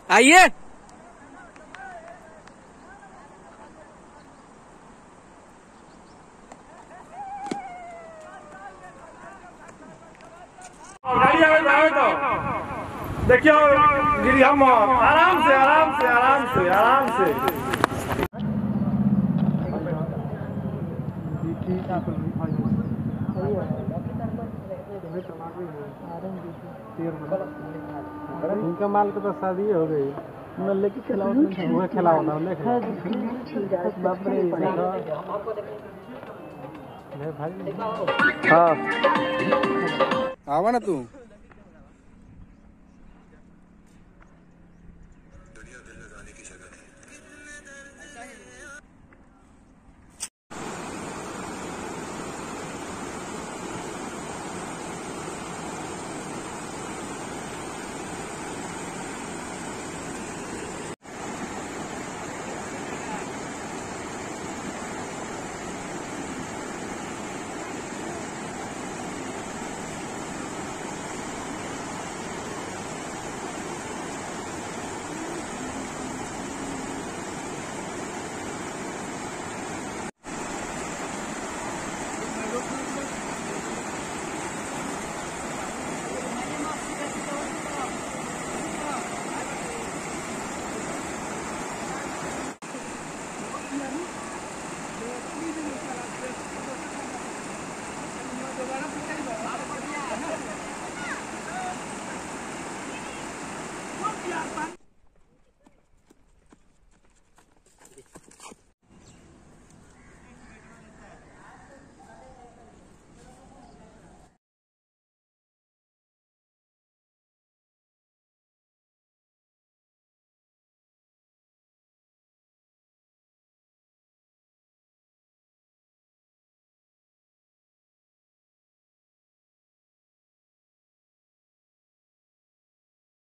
आइए। गाड़ी आवे तो देखियो गिरी हम आराम से आराम से आराम से आराम से। इनका माल के तो शादी हो गई लेके खिलाओ वो खिलाओ ना बाप रे भाई। हाँ आवा ना तू।